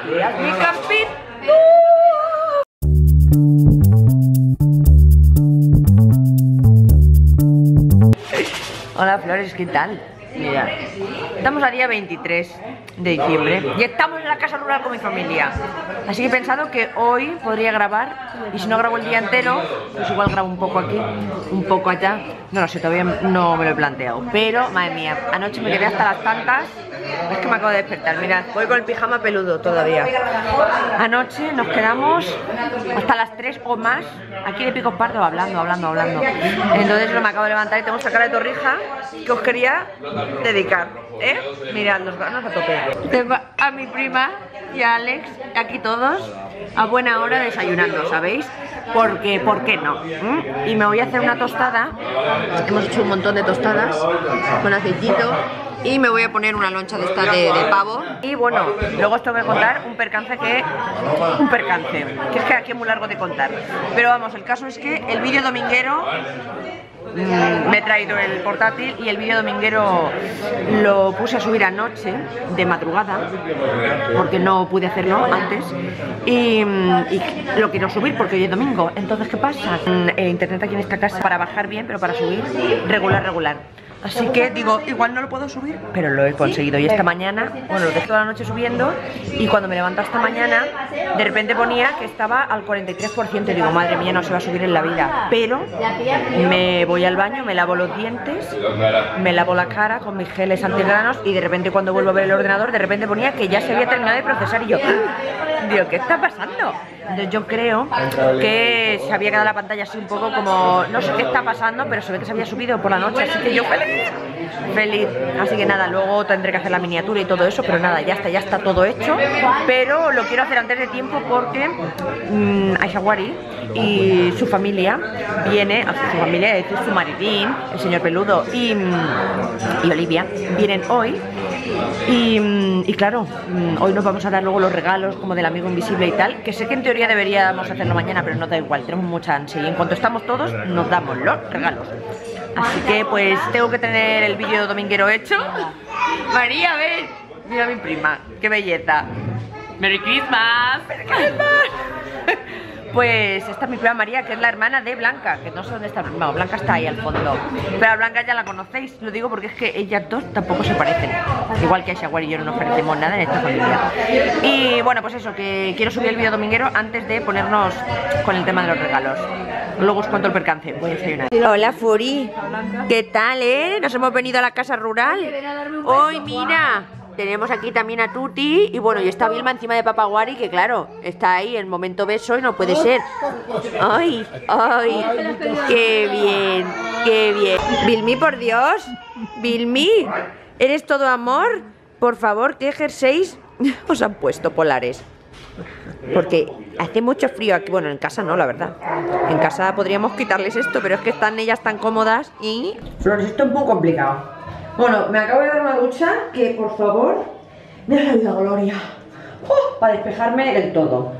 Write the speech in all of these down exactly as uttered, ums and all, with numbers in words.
¡Veas mi camping! Hola Flores, ¿qué tal? Mira, estamos a día veintitrés de diciembre y estamos en la casa rural con mi familia. Así que he pensado que hoy podría grabar, y si no grabo el día entero, pues igual grabo un poco aquí, un poco allá. No lo sé, todavía no me lo he planteado. Pero, madre mía, anoche me quedé hasta las tantas. Es que me acabo de despertar, mirad, voy con el pijama peludo todavía. Anoche nos quedamos hasta las tres o más aquí de Picos Pardos hablando, hablando, hablando. Entonces yo me acabo de levantar y tengo esta cara de torrija que os quería dedicar, ¿eh? Mirad, los ganos a tope. Tengo a mi prima y a Alex, aquí todos, a buena hora desayunando, ¿sabéis? Porque, ¿por qué no? ¿Mm? Y me voy a hacer una tostada. Hemos hecho un montón de tostadas con aceitito. Y me voy a poner una loncha de esta de, de pavo. Y bueno, luego os tengo que contar un percance que... Un percance, que es que aquí es muy largo de contar. Pero vamos, el caso es que el vídeo dominguero... Mmm, me he traído el portátil y el vídeo dominguero lo puse a subir anoche, de madrugada, porque no pude hacerlo antes. Y, y lo quiero subir porque hoy es domingo. Entonces, ¿qué pasa? Eh, internet aquí en esta casa para bajar bien, pero para subir regular, regular. Así que digo, igual no lo puedo subir, pero lo he conseguido. Y esta mañana, bueno, lo dejé toda la noche subiendo. Y cuando me levanto esta mañana, de repente ponía que estaba al cuarenta y tres por ciento. Y digo, madre mía, no se va a subir en la vida. Pero me voy al baño, me lavo los dientes, me lavo la cara con mis geles antigranos. Y de repente cuando vuelvo a ver el ordenador, de repente ponía que ya se había terminado de procesar. Y yo, digo, ¿qué está pasando? Entonces yo creo que se había quedado la pantalla así un poco como, no sé qué está pasando, pero se ve que se había subido por la noche. Así que yo feliz, feliz. Así que nada, luego tendré que hacer la miniatura y todo eso, pero nada, ya está, ya está todo hecho. Pero lo quiero hacer antes de tiempo porque mmm, Aishawari y su familia viene, su familia, es decir, su maridín, el señor Peludo y, y Olivia, vienen hoy. Y, y claro, hoy nos vamos a dar luego los regalos como del amigo invisible y tal, que sé que en teoría deberíamos hacerlo mañana, pero no da igual, tenemos mucha ansia y en cuanto estamos todos nos damos los regalos. Así que pues tengo que tener el vídeo dominguero hecho. María, ven, mira a mi prima, qué belleza. Merry Christmas. Merry Christmas. Pues esta es mi prima María, que es la hermana de Blanca, que no sé dónde está, no, Blanca está ahí al fondo. Pero a Blanca ya la conocéis, lo digo porque es que ellas dos tampoco se parecen. Igual que a Shawar y yo no nos parecemos nada en esta familia. Y bueno, pues eso, que quiero subir el vídeo dominguero antes de ponernos con el tema de los regalos. Luego os cuento el percance, voy a desayunar. Hola Furi, ¿qué tal, eh? Nos hemos venido a la casa rural. Hoy mira, tenemos aquí también a Tuti y bueno, y está Vilma encima de Papaguari, que claro, está ahí en momento beso y no puede ser. ¡Ay! ¡Ay! ¡Qué bien! ¡Qué bien! Vilmi, por Dios. Vilmi, ¿eres todo amor? Por favor, ¿qué jerseys os han puesto polares? Porque hace mucho frío aquí. Bueno, en casa no, la verdad. En casa podríamos quitarles esto, pero es que están ellas tan cómodas y... Flores, esto es muy complicado. Bueno, me acabo de dar una ducha que, por favor, me ha salido Gloria. ¡Oh! Para despejarme del todo.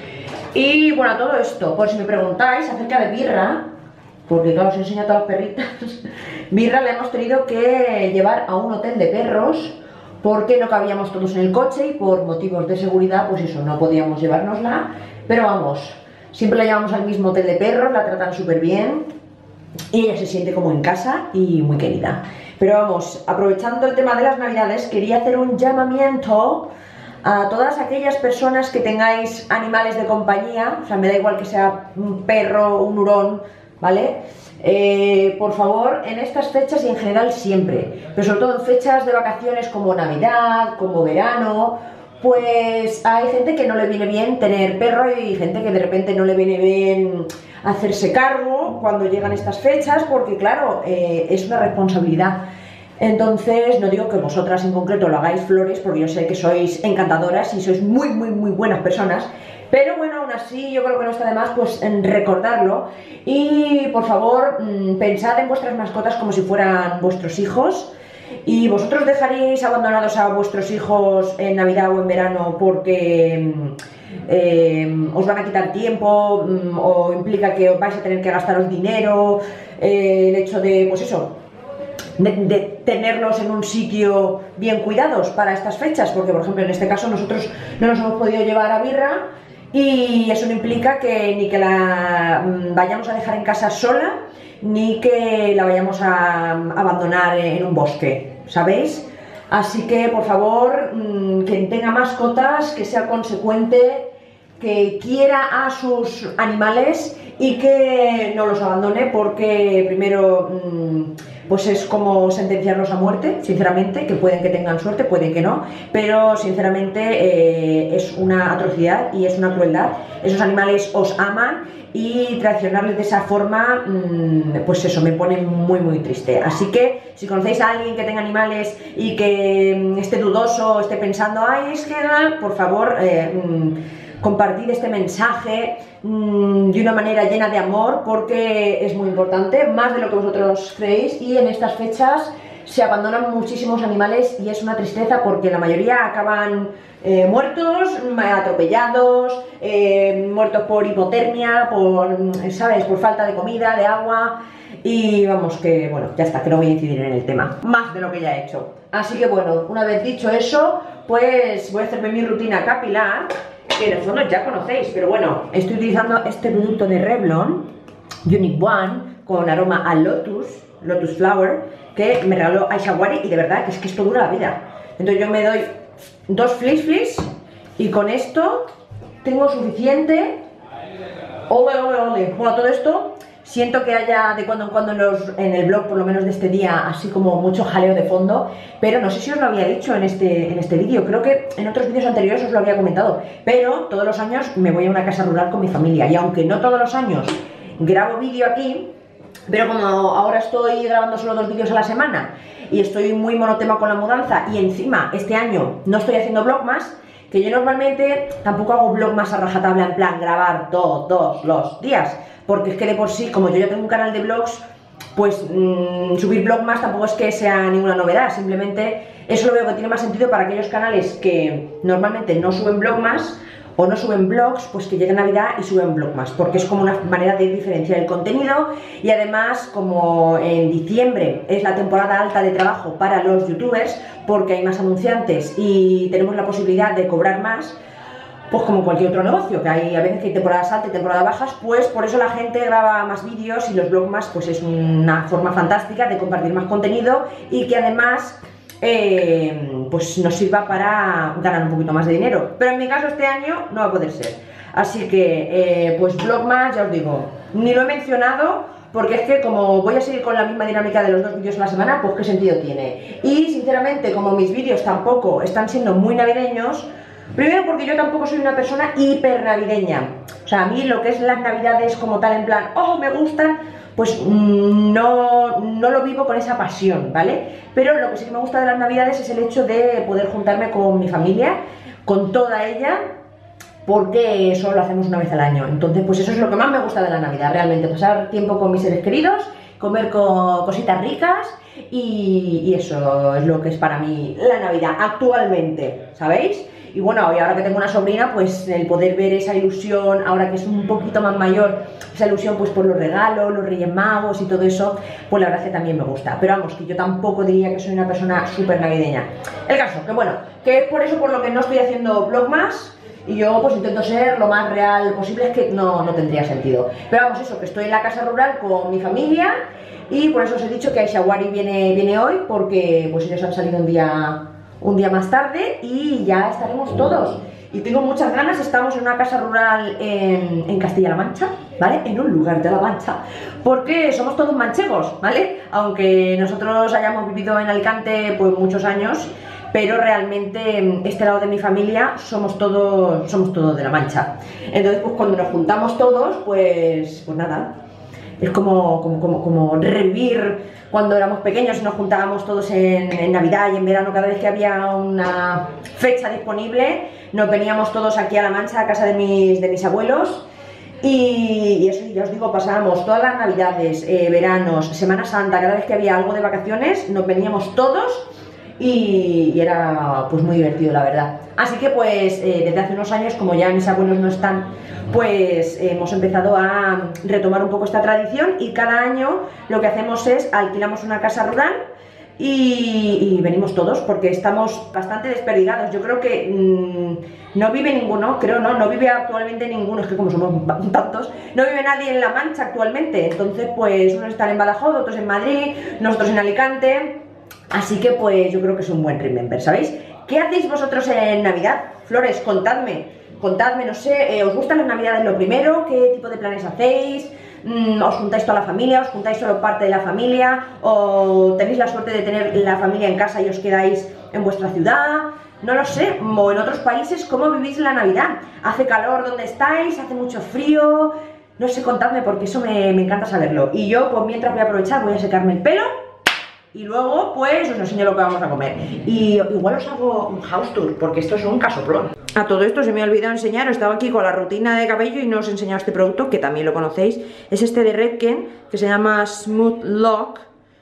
Y bueno, a todo esto, por si me preguntáis acerca de Birra, porque claro, os enseño a todas las perritas. Birra la hemos tenido que llevar a un hotel de perros porque no cabíamos todos en el coche y por motivos de seguridad, pues eso, no podíamos llevárnosla. Pero vamos, siempre la llevamos al mismo hotel de perros, la tratan súper bien y ella se siente como en casa y muy querida. Pero vamos, aprovechando el tema de las navidades, quería hacer un llamamiento a todas aquellas personas que tengáis animales de compañía. O sea, me da igual que sea un perro, un hurón, ¿vale? Eh, por favor, en estas fechas y en general siempre, pero sobre todo en fechas de vacaciones como Navidad, como verano, pues hay gente que no le viene bien tener perro y gente que de repente no le viene bien hacerse cargo cuando llegan estas fechas, porque claro, eh, es una responsabilidad. Entonces, no digo que vosotras en concreto lo hagáis, Flores, porque yo sé que sois encantadoras y sois muy, muy, muy buenas personas, pero bueno, aún así yo creo que no está de más pues en recordarlo. Y por favor, pensad en vuestras mascotas como si fueran vuestros hijos. ¿Y vosotros dejaríais abandonados a vuestros hijos en Navidad o en verano porque eh, os van a quitar tiempo o implica que vais a tener que gastaros dinero? Eh, el hecho de, pues eso, de, de tenerlos en un sitio bien cuidados para estas fechas, porque por ejemplo en este caso nosotros no nos hemos podido llevar a Birra y eso no implica que ni que la vayamos a dejar en casa sola ni que la vayamos a abandonar en un bosque, ¿sabéis? Así que por favor, quien tenga mascotas, que sea consecuente, que quiera a sus animales y que no los abandone, porque primero pues es como sentenciarlos a muerte, sinceramente, que pueden que tengan suerte, pueden que no, pero sinceramente eh, es una atrocidad y es una crueldad. Esos animales os aman y traicionarles de esa forma, pues eso, me pone muy muy triste. Así que si conocéis a alguien que tenga animales y que esté dudoso, esté pensando, ay, es que no, por favor, eh, compartid este mensaje mmm, de una manera llena de amor, porque es muy importante, más de lo que vosotros creéis, y en estas fechas se abandonan muchísimos animales y es una tristeza porque la mayoría acaban eh, muertos, atropellados, eh, muertos por hipotermia, por, ¿sabes?, por falta de comida, de agua. Y vamos, que bueno, ya está, que no voy a incidir en el tema, más de lo que ya he hecho. Así que bueno, una vez dicho eso, pues voy a hacerme mi rutina capilar, que en el fondo ya conocéis, pero bueno, estoy utilizando este producto de Revlon, Unique One, con aroma a Lotus, Lotus Flower, que me regaló Aisha Wari, y de verdad que es que esto dura la vida. Entonces yo me doy dos flis flis y con esto tengo suficiente. Ole, ole, ole. Bueno, todo esto siento que haya de cuando en cuando en, los, en el blog, por lo menos de este día, así como mucho jaleo de fondo, pero no sé si os lo había dicho en este, en este vídeo, creo que en otros vídeos anteriores os lo había comentado, pero todos los años me voy a una casa rural con mi familia, y aunque no todos los años grabo vídeo aquí, pero como ahora estoy grabando solo dos vídeos a la semana y estoy muy monotema con la mudanza, y encima este año no estoy haciendo vlogmas, que yo normalmente tampoco hago vlogmas a rajatabla, en plan grabar todos los días, porque es que de por sí, como yo ya tengo un canal de vlogs, pues mmm, subir vlogmas tampoco es que sea ninguna novedad, simplemente eso lo veo que tiene más sentido para aquellos canales que normalmente no suben vlogmas o no suben vlogs, pues que llegue Navidad y suben vlogmas, porque es como una manera de diferenciar el contenido. Y además, como en diciembre es la temporada alta de trabajo para los youtubers, porque hay más anunciantes y tenemos la posibilidad de cobrar más, pues como cualquier otro negocio, que hay a veces que hay temporadas altas y temporadas bajas, pues por eso la gente graba más vídeos, y los vlogmas pues es una forma fantástica de compartir más contenido y que además eh, pues nos sirva para ganar un poquito más de dinero. Pero en mi caso este año no va a poder ser, así que eh, pues vlogmas, ya os digo, ni lo he mencionado, porque es que como voy a seguir con la misma dinámica de los dos vídeos a la semana, pues qué sentido tiene. Y sinceramente, como mis vídeos tampoco están siendo muy navideños, primero porque yo tampoco soy una persona hiper navideña, o sea, a mí lo que es las navidades como tal, en plan, oh, me gustan, pues no, no lo vivo con esa pasión, ¿vale? Pero lo que sí que me gusta de las navidades es el hecho de poder juntarme con mi familia, con toda ella, porque eso lo hacemos una vez al año. Entonces pues eso es lo que más me gusta de la Navidad, realmente, pasar tiempo con mis seres queridos, comer con cositas ricas, y, y eso es lo que es para mí la Navidad actualmente, ¿sabéis? Y bueno, y ahora que tengo una sobrina, pues el poder ver esa ilusión, ahora que es un poquito más mayor, esa ilusión pues por los regalos, los Reyes Magos y todo eso, pues la verdad es que también me gusta. Pero vamos, que yo tampoco diría que soy una persona súper navideña. El caso, que bueno, que es por eso por lo que no estoy haciendo vlogmas, y yo pues intento ser lo más real posible, es que no, no tendría sentido. Pero vamos, eso, que estoy en la casa rural con mi familia, y por eso os he dicho que Aisha Wari viene, viene hoy, porque pues ellos han salido un día... un día más tarde y ya estaremos todos. Y tengo muchas ganas, estamos en una casa rural en, en Castilla-La Mancha, ¿vale? En un lugar de La Mancha, porque somos todos manchegos, ¿vale? Aunque nosotros hayamos vivido en Alicante pues muchos años, pero realmente este lado de mi familia somos todos, somos todos de La Mancha. Entonces pues cuando nos juntamos todos, pues, pues nada, es como, como, como, como revivir cuando éramos pequeños y nos juntábamos todos en, en Navidad y en verano. Cada vez que había una fecha disponible nos veníamos todos aquí a La Mancha, a casa de mis, de mis abuelos, y, y eso, ya os digo, pasábamos todas las Navidades, eh, veranos, Semana Santa, cada vez que había algo de vacaciones nos veníamos todos, y, y era pues muy divertido, la verdad. Así que pues eh, desde hace unos años, como ya mis abuelos no están, pues eh, hemos empezado a retomar un poco esta tradición, y cada año lo que hacemos es alquilamos una casa rural y, y venimos todos porque estamos bastante desperdigados. Yo creo que mmm, no vive ninguno, creo no, no vive actualmente ninguno, es que como somos tantos, no vive nadie en La Mancha actualmente. Entonces pues unos están en Badajoz, otros en Madrid, nosotros en Alicante. Así que pues yo creo que es un buen remember, ¿sabéis? ¿Qué hacéis vosotros en Navidad? Flores, contadme, contadme, no sé, eh, ¿os gustan las Navidades lo primero? ¿Qué tipo de planes hacéis? ¿Os juntáis toda la familia? ¿Os juntáis solo parte de la familia? ¿O tenéis la suerte de tener la familia en casa y os quedáis en vuestra ciudad? No lo sé, o en otros países, ¿cómo vivís la Navidad? ¿Hace calor donde estáis? ¿Hace mucho frío? No sé, contadme porque eso me, me encanta saberlo. Y yo, pues mientras voy a aprovechar, voy a secarme el pelo y luego, pues, os enseño lo que vamos a comer. Y igual os hago un house tour, porque esto es un casoplón. A todo esto se me ha olvidado enseñar, estaba aquí con la rutina de cabello y no os he enseñado este producto, que también lo conocéis. Es este de Redken, que se llama Smooth Lock,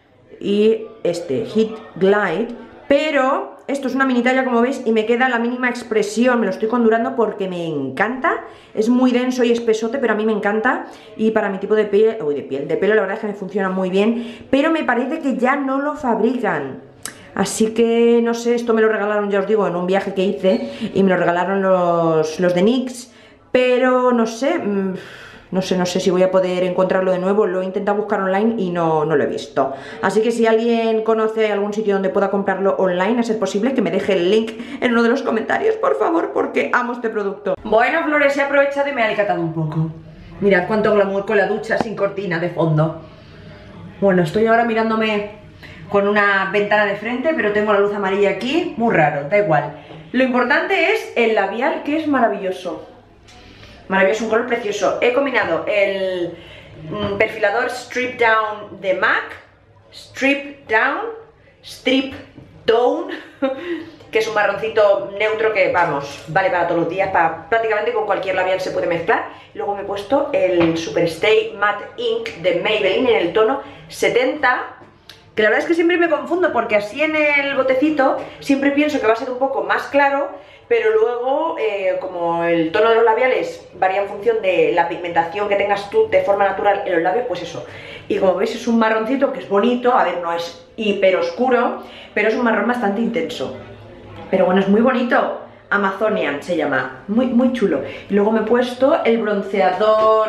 y este, Heat Glide. Pero esto es una mini talla, como veis, y me queda la mínima expresión. Me lo estoy condurando porque me encanta. Es muy denso y espesote, pero a mí me encanta. Y para mi tipo de piel, uy, de piel, de pelo, la verdad es que me funciona muy bien. Pero me parece que ya no lo fabrican. Así que, no sé, esto me lo regalaron, ya os digo, en un viaje que hice. Y me lo regalaron los, los de N Y X. Pero, no sé... Mmm, No sé, no sé si voy a poder encontrarlo de nuevo. Lo he intentado buscar online y no, no lo he visto. Así que si alguien conoce algún sitio donde pueda comprarlo online, a ser posible, que me deje el link en uno de los comentarios, por favor, porque amo este producto. Bueno, Flores, he aprovechado y me he alicatado un poco. Mirad cuánto glamour con la ducha sin cortina de fondo. Bueno, estoy ahora mirándome con una ventana de frente, pero tengo la luz amarilla aquí. Muy raro, da igual. Lo importante es el labial, que es maravilloso. Maravilloso, un color precioso. He combinado el mm, perfilador Strip Down de MAC, Strip Down, Strip Down, que es un marroncito neutro que, vamos, vale para todos los días, para prácticamente con cualquier labial se puede mezclar. Luego me he puesto el Superstay Matte Ink de Maybelline en el tono setenta, que la verdad es que siempre me confundo porque así en el botecito siempre pienso que va a ser un poco más claro, pero luego, eh, como el tono de los labiales varía en función de la pigmentación que tengas tú de forma natural en los labios, pues eso. Y como veis es un marroncito que es bonito, a ver, no es hiper oscuro, pero es un marrón bastante intenso. Pero bueno, es muy bonito. Amazonian se llama, muy, muy chulo. Y luego me he puesto el bronceador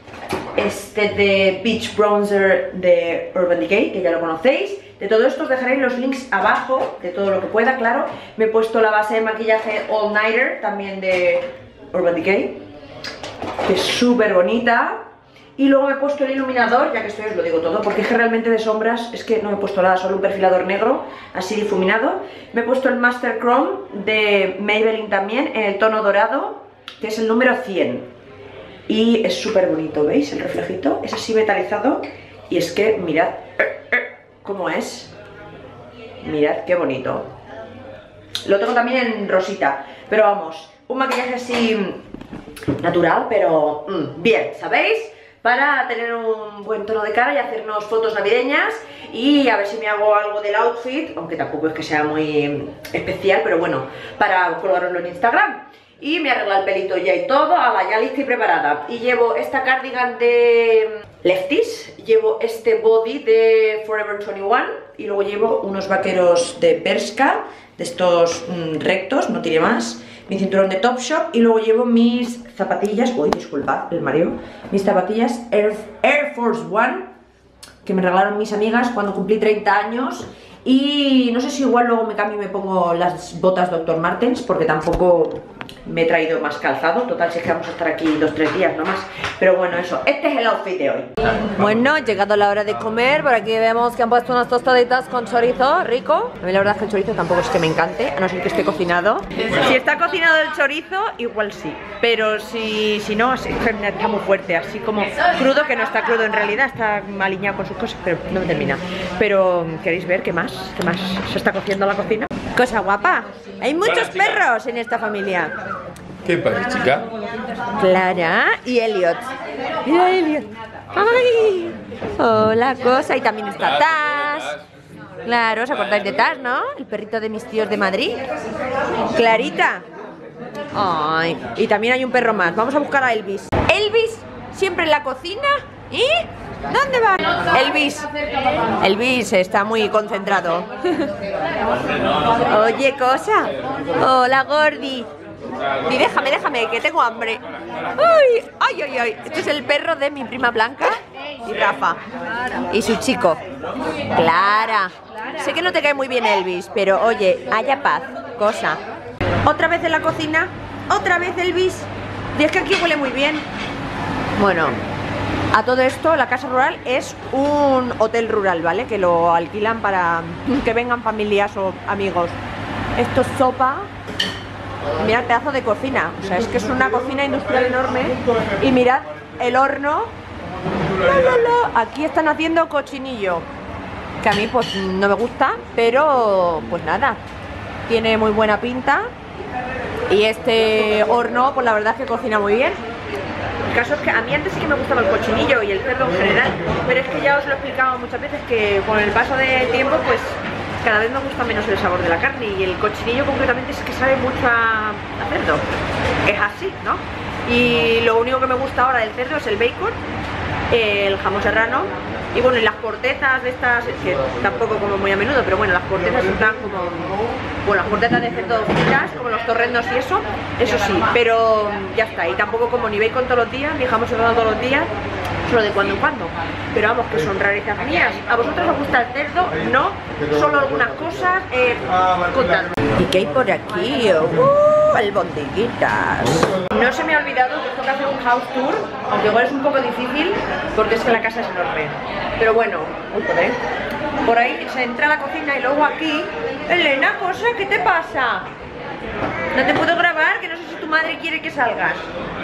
este de Beach Bronzer de Urban Decay, que ya lo conocéis. De todo esto os dejaré los links abajo, de todo lo que pueda, claro. Me he puesto la base de maquillaje All Nighter, también de Urban Decay, que es súper bonita. Y luego me he puesto el iluminador, ya que estoy os lo digo todo, porque es que realmente de sombras es que no me he puesto nada, solo un perfilador negro, así difuminado. Me he puesto el Master Chrome de Maybelline también, en el tono dorado, que es el número cien. Y es súper bonito, ¿veis? El reflejito es así metalizado. Y es que, mirad cómo es. Mirad qué bonito. Lo tengo también en rosita. Pero vamos, un maquillaje así natural, pero mmm, bien, ¿sabéis? Para tener un buen tono de cara y hacernos fotos navideñas. Y a ver si me hago algo del outfit, aunque tampoco es que sea muy especial, pero bueno, para colgaroslo en Instagram. Y me arregla el pelito ya y todo, ala, ya lista y preparada. Y llevo esta cardigan de Lefties, llevo este body de Forever veintiuno y luego llevo unos vaqueros de Bershka, de estos mmm, rectos, no tiene más, mi cinturón de Topshop y luego llevo mis zapatillas, uy, disculpad el mareo, mis zapatillas Air, Air Force One, que me regalaron mis amigas cuando cumplí treinta años. Y no sé si igual luego me cambio y me pongo las botas doctor Martens, porque tampoco me he traído más calzado. Total, si es que vamos a estar aquí dos tres días nomás. Pero bueno, eso, este es el outfit de hoy. Bueno, llegado la hora de comer. Por aquí vemos que han puesto unas tostaditas con chorizo, rico. A mí la verdad es que el chorizo tampoco es que me encante, a no ser que esté cocinado. Si está cocinado el chorizo, igual sí. Pero si, si no, está muy fuerte, así como crudo, que no está crudo en realidad, está alineado con sus cosas, pero no me termina. Pero, ¿queréis ver qué más? ¿Qué más se está cociendo la cocina? Cosa guapa. Hay muchos perros en esta familia. ¿Qué pasa, chica? Clara y Elliot. Mira Elliot. ¡Ay! Hola, cosa. Y también está Taz. Claro, ¿os acordáis de Taz, no? El perrito de mis tíos de Madrid. Clarita. Ay. Y también hay un perro más. Vamos a buscar a Elvis. Elvis siempre en la cocina. ¿Y? ¿Dónde va? Elvis. Elvis está muy concentrado. Oye, cosa. Hola, Gordi. Y déjame, déjame, que tengo hambre. Ay, ay, ay, ay. Este es el perro de mi prima Blanca y Rafa. Y su chico. Clara. Sé que no te cae muy bien Elvis, pero oye, haya paz, cosa. Otra vez en la cocina. Otra vez Elvis. Y es que aquí huele muy bien. Bueno, a todo esto, la casa rural es un hotel rural, ¿vale? Que lo alquilan para que vengan familias o amigos. Esto es sopa. Mirad el pedazo de cocina. O sea, es que es una cocina industrial enorme. Y mirad el horno. La, la, la. Aquí están haciendo cochinillo, que a mí pues no me gusta, pero pues nada, tiene muy buena pinta. Y este horno, pues la verdad es que cocina muy bien. El caso es que a mí antes sí que me gustaba el cochinillo y el cerdo en general, pero es que ya os lo he explicado muchas veces que con el paso del tiempo pues cada vez me gusta menos el sabor de la carne, y el cochinillo concretamente es que sabe mucho a, a cerdo. Es así, ¿no? Y lo único que me gusta ahora del cerdo es el bacon, el jamón serrano y bueno, y las cortezas de estas, que tampoco como muy a menudo, pero bueno, las cortezas están como, bueno, las cortezas de cerdo fritas, como los torrendos y eso, eso sí, pero ya está. Y tampoco como ni bacon todos los días, ni jamón serrano todos los días, solo de cuando en cuando. Pero vamos, que son rarezas mías. ¿A vosotros os gusta el cerdo? No, solo algunas cosas, eh, contadme. ¿Y qué hay por aquí? ¡Uh! Albondiguitas. No se me ha olvidado que tengo que hacer un house tour, aunque igual es un poco difícil porque es que la casa es enorme. Pero bueno, uy, joder. Por ahí se entra a la cocina y luego aquí. Elena, cosa, ¿qué te pasa? No te puedo grabar, que no sé si tu madre quiere que salgas.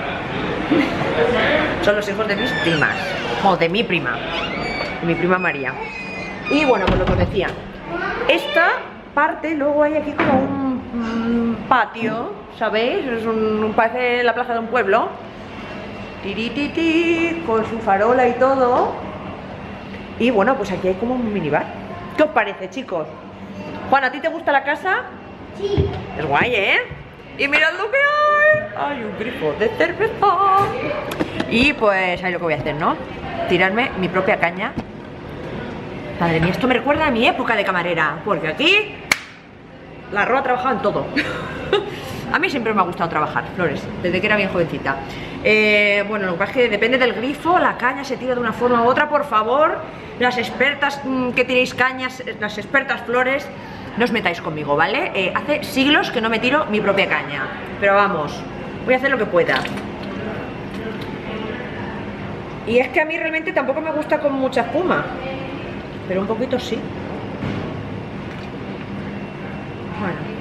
Son los hijos de mis primas, o de mi prima, de mi prima María. Y bueno, pues lo que os decía, esta parte, luego hay aquí como un, un patio, ¿sabéis? Es un, parece la plaza de un pueblo. Tirititi, con su farola y todo. Y bueno, pues aquí hay como un minibar. ¿Qué os parece, chicos? Juan, ¿a ti te gusta la casa? Sí. Es guay, ¿eh? Y mirad lo que hay. Hay un grifo de cerveza. Y pues ahí lo que voy a hacer, ¿no? Tirarme mi propia caña. Madre mía, esto me recuerda a mi época de camarera, porque aquí la Roa ha trabajado en todo. A mí siempre me ha gustado trabajar, Flores, desde que era bien jovencita. eh, Bueno, lo que pasa es que depende del grifo, la caña se tira de una forma u otra. Por favor, las expertas mmm, que tiréis cañas, las expertas Flores, no os metáis conmigo, ¿vale? Eh, hace siglos que no me tiro mi propia caña, pero vamos, voy a hacer lo que pueda. Y es que a mí realmente tampoco me gusta con mucha espuma, pero un poquito sí. Bueno,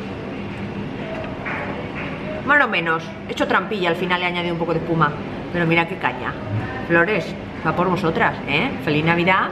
más o menos. He hecho trampilla, al final le he añadido un poco de espuma. Pero mira qué caña. Flores, va por vosotras, ¿eh? Feliz Navidad.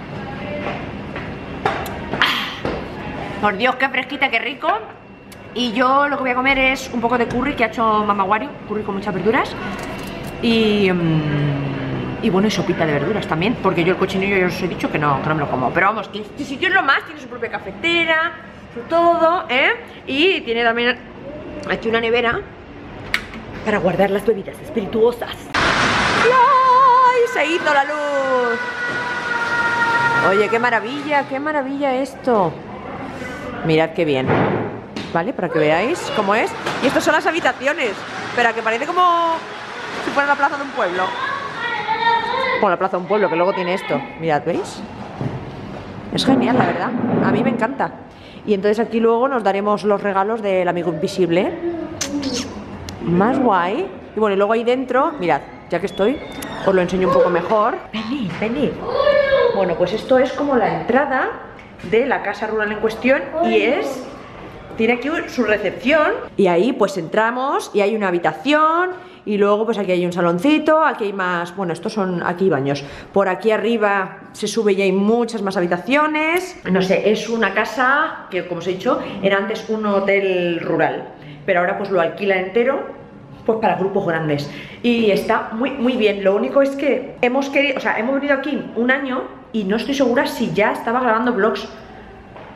¡Ah! Por Dios, qué fresquita, qué rico. Y yo lo que voy a comer es un poco de curry que ha hecho Mama Wario, curry con muchas verduras. Y... Um, y bueno, y sopita de verduras también, porque yo el cochinillo ya os he dicho que no, que no me lo como. Pero vamos, que este sitio es lo más, tiene su propia cafetera, su todo, ¿eh? Y tiene también aquí una nevera para guardar las bebidas espirituosas. ¡Ay! Se hizo la luz. Oye, qué maravilla, qué maravilla esto. Mirad qué bien. ¿Vale? Para que veáis cómo es. Y estas son las habitaciones. Espera, que parece como si fuera la plaza de un pueblo. Como la plaza de un pueblo, que luego tiene esto. Mirad, ¿veis? Es genial, la verdad. A mí me encanta. Y entonces aquí luego nos daremos los regalos del amigo invisible. Más guay. Y bueno, y luego ahí dentro, mirad, ya que estoy, os lo enseño un poco mejor. Venid, venid. Bueno, pues esto es como la entrada de la casa rural en cuestión. Y es... tiene aquí su recepción. Y ahí pues entramos y hay una habitación. Y luego pues aquí hay un saloncito, aquí hay más, bueno, estos son, aquí hay baños. Por aquí arriba se sube y hay muchas más habitaciones. No sé, es una casa que, como os he dicho, era antes un hotel rural, pero ahora pues lo alquila entero, pues para grupos grandes. Y está muy, muy bien. Lo único es que hemos querido, o sea, hemos venido aquí un año y no estoy segura si ya estaba grabando vlogs.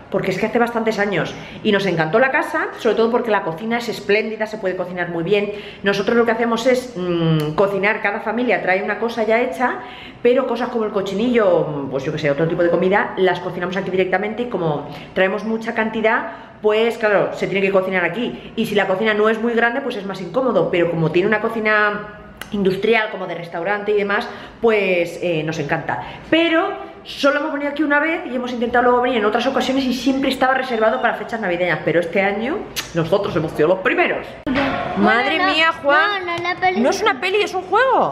porque es que hace bastantes años y nos encantó la casa, sobre todo porque la cocina es espléndida, se puede cocinar muy bien. Nosotros lo que hacemos es mmm, cocinar, cada familia trae una cosa ya hecha, pero cosas como el cochinillo, pues yo que sé, otro tipo de comida, las cocinamos aquí directamente, y como traemos mucha cantidad, pues claro, se tiene que cocinar aquí, y si la cocina no es muy grande, pues es más incómodo, pero como tiene una cocina industrial, como de restaurante y demás, pues eh, nos encanta. Pero solo hemos venido aquí una vez y hemos intentado luego venir en otras ocasiones y siempre estaba reservado para fechas navideñas, pero este año nosotros hemos sido los primeros. Madre no, mía, Juan, no, no, la peli- no es una peli, es un juego.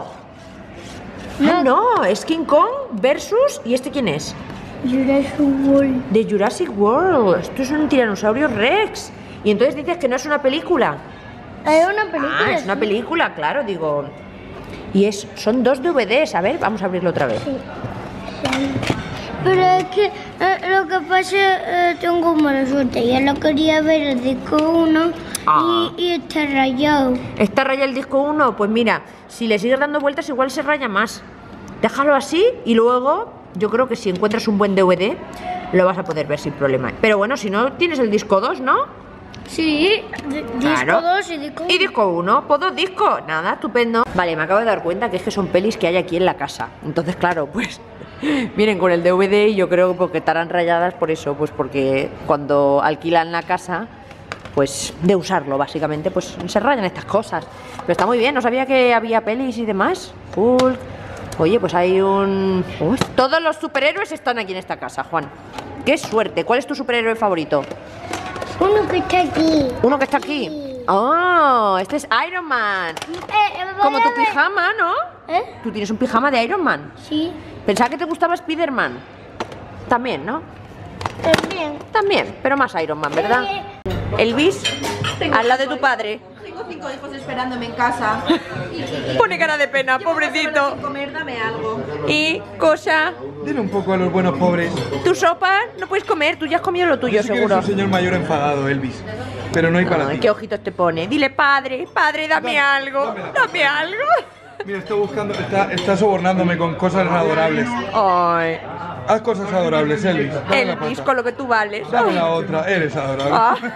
No. Ah, no, es King Kong versus... ¿Y este quién es? Jurassic World. De Jurassic World. Esto es un tiranosaurio Rex. Y entonces dices que no es una película. Es una película. Ah, es una sí. película, claro, digo. Y es, son dos D V Ds. A ver, vamos a abrirlo otra vez. Sí. Sí. Pero es que eh, lo que pasa eh, tengo mala suerte. Ya lo quería ver el disco uno Ah. y, y está rayado. ¿Está raya el disco uno? Pues mira, si le sigues dando vueltas igual se raya más. Déjalo así y luego yo creo que si encuentras un buen D V D lo vas a poder ver sin problema. Pero bueno, si no, tienes el disco dos, ¿no? Sí, di- disco Claro. dos y disco uno. Y disco uno, pues dos discos. Nada, estupendo. Vale, me acabo de dar cuenta que es que son pelis que hay aquí en la casa. Entonces, claro, pues vienen con el D V D y yo creo que estarán rayadas por eso. Pues porque cuando alquilan la casa, pues de usarlo básicamente, pues se rayan estas cosas. Pero está muy bien, no sabía que había pelis y demás. Hulk. Oye, pues hay un... Uy, todos los superhéroes están aquí en esta casa, Juan. ¡Qué suerte! ¿Cuál es tu superhéroe favorito? Uno que está aquí. ¿Uno que está aquí? Sí. ¡Oh! Este es Iron Man. Eh, voy Como a tu ver- pijama, ¿no? ¿Eh? Tú tienes un pijama de Iron Man. Sí, Pensaba que te gustaba Spider-Man. También, ¿no? también. También, pero más Iron Man, ¿verdad? Elvis, al lado de tu padre. Tengo cinco hijos esperándome en casa. Pone cara de pena, pobrecito. Sin comer, dame algo. Y, cosa, Dile un poco a los buenos pobres. tu sopa no puedes comer, tú ya has comido lo tuyo, Yo sé que eres seguro. un señor mayor enfadado, Elvis. Pero no hay para Ay, ti. qué ojitos te pone. Dile, padre, padre, dame Dame, algo, dámela. dame algo. Mira, está buscando, está, está sobornándome con cosas adorables. Ay, Haz cosas adorables, Elvis. Dame la Elvis, pata. con lo que tú vales. Dame Ay. la otra, eres adorable.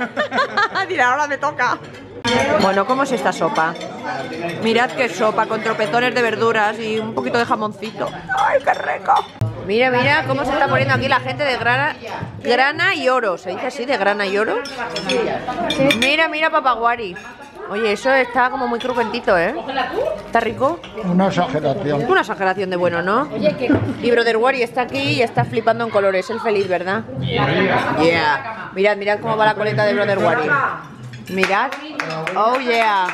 Ah. Dile, ahora me toca. Bueno, ¿cómo es esta sopa? Mirad qué sopa, con tropezones de verduras y un poquito de jamoncito. ¡Ay, qué rico! Mira, mira cómo se está poniendo aquí la gente de grana, grana y oro. ¿Se dice así, de grana y oro? Mira, mira, papaguari. Oye, eso está como muy crujentito, ¿eh? ¿Está rico? Una exageración. Una exageración de bueno, ¿no? Y Brother Wari está aquí y está flipando en colores. El feliz, ¿verdad? Yeah. Mirad, mirad cómo va la coleta de Brother Wari. Mirad. Oh, yeah.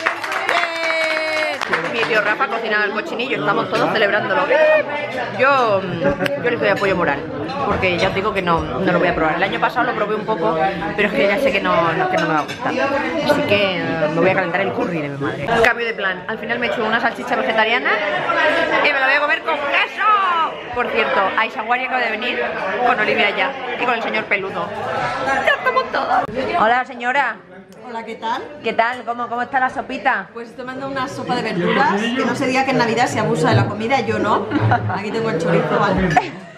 Bien. Mi tío Rafa cocinaba el cochinillo. Estamos todos celebrándolo. Yo, mm, yo le doy apoyo moral. Porque ya os digo que no, no lo voy a probar. El año pasado lo probé un poco, pero es que ya sé que no, no, que no me va a gustar. Así que eh, me voy a calentar el curry de mi madre. Cambio de plan. Al final me he hecho una salchicha vegetariana y me la voy a comer con queso. Por cierto, Aishawari acaba de venir con Olivia ya y con el señor peludo. Ya estamos todos. Hola, señora. Hola, ¿qué tal? ¿Qué tal? ¿Cómo, cómo está la sopita? Pues tomando una sopa de verduras, que no se diga que en Navidad se abusa de la comida, yo no. Aquí tengo el chorizo, ¿vale?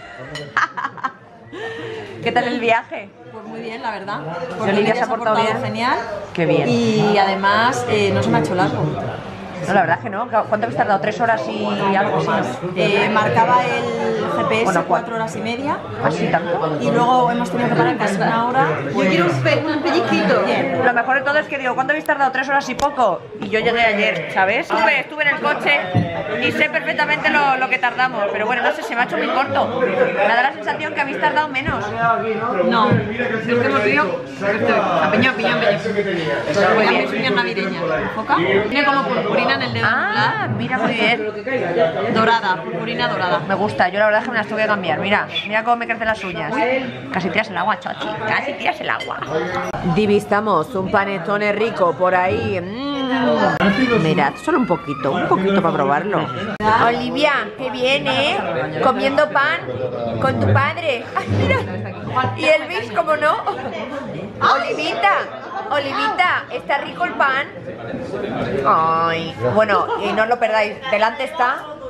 ¿Qué tal el viaje? Pues muy bien, la verdad. ¿Y Porque Olivia me se ha has portado aportado bien? genial. Qué bien. Y además eh, no se me ha hecho largo. No, la verdad es que no. ¿Cuánto habéis tardado? ¿Tres horas y algo así? ¿No? Eh, marcaba el G P S Bueno, cuatro horas y media. ¿Así tanto? Y luego hemos tenido que parar casi una hora. Yo quiero un, pe un pellizquito. Bien. Lo mejor de todo es que digo, ¿cuánto habéis tardado? Tres horas y poco. Y yo llegué ayer, ¿sabes? Estuve, estuve en el coche y sé perfectamente lo, lo que tardamos. Pero bueno, no sé, se me ha hecho muy corto. Me da la sensación que habéis tardado menos. No, es que hemos ido a piñón, piñón, piñón. Muy bien, uñas navideñas. ¿Enfoca? Tiene como purpurina en el dedo Ah, mira, muy bien. anular. Dorada, purpurina dorada. Me gusta, yo la verdad es que me las tuve que cambiar. Mira, mira cómo me crecen las uñas. Casi tiras el agua, Chochi. Casi tiras el agua. Divistamos un panetone rico por ahí. Mm. Mirad, solo un poquito, un poquito para probarlo. Olivia, qué bien, ¿eh? Comiendo pan con tu padre. Ay, mira. Y Elvis, ¿cómo no? Olivita, Olivita, ¿está rico el pan? Ay, bueno, y no os lo perdáis. Delante está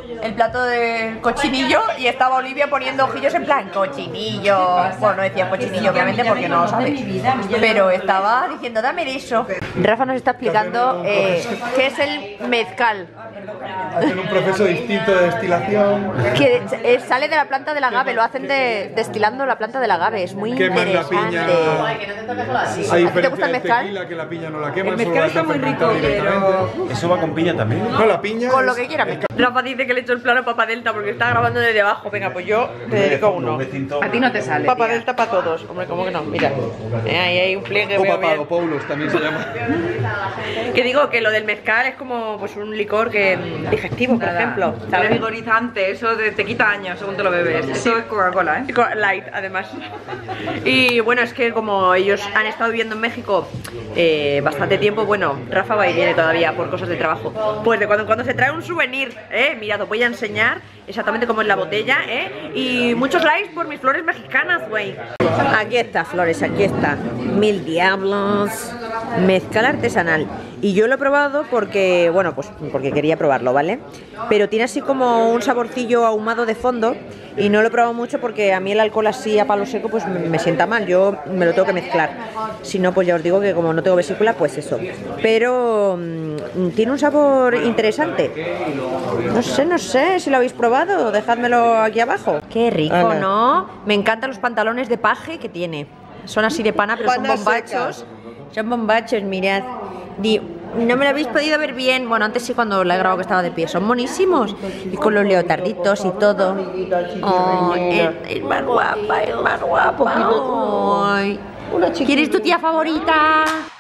el plato de cochinillo y estaba Olivia poniendo ojillos en plan cochinillo. Bueno, no decía cochinillo obviamente porque no lo sabe, pero estaba diciendo dame de eso. Rafa nos está explicando eh, qué es el mezcal. Hacen un proceso distinto de destilación. Que eh, sale de la planta del agave, lo hacen de, destilando la planta del agave, es muy Queman la interesante. piña. Sí. A ¿A ti te diferencia gusta el del mezcal? tequila, que la piña no la queman, El solo mezcal la está hacen muy rico, fermentar directamente. pero... ¿Eso va con piña también? No, la piña Con es- lo que quiera. Rafa dice que le he hecho el plano Papa Delta porque está grabando desde abajo. Venga, pues yo te dedico uno. A ti no te sale. Papa tía. Delta para todos. Hombre, ¿cómo que no? Mira. Eh, Ahí hay un pliegue. O veo papado, bien. Paulus también se llama. Que digo que lo del mezcal es como pues un licor que mm, digestivo, por Nada. ejemplo. Es ¿Sabes? vigorizante, eso te, te quita años según te lo bebes. Eso es Coca-Cola, ¿eh? Co- Light, además. Y bueno, es que como ellos han estado viviendo en México eh, bastante tiempo, bueno, Rafa va y viene todavía por cosas de trabajo. Pues de cuando en cuando se trae un souvenir, ¿eh? Mirad, os voy a enseñar exactamente cómo es la botella, ¿eh? Y muchos likes por mis flores mexicanas, güey. Aquí está, flores, aquí está. Mil diablos. Mezcal artesanal. Y yo lo he probado porque, bueno, pues porque quería probarlo, ¿vale? Pero tiene así como un saborcillo ahumado de fondo y no lo he probado mucho porque a mí el alcohol así a palo seco pues me, me sienta mal, yo me lo tengo que mezclar. Si no, pues ya os digo que como no tengo vesícula, pues eso. Pero mmm, tiene un sabor interesante. No sé, no sé si lo habéis probado, dejádmelo aquí abajo. Qué rico, Ana. ¿no? Me encantan los pantalones de paje que tiene. Son así de pana, pero son Pana bombachos. seca. Son bombachos, mirad. Di- no me lo habéis podido ver bien. Bueno, antes sí cuando la he grabado que estaba de pie. Son monísimos. Y con los leotarditos y todo. Oh, es, es más guapa, es más guapa. Ay. ¿Quién es tu tía favorita?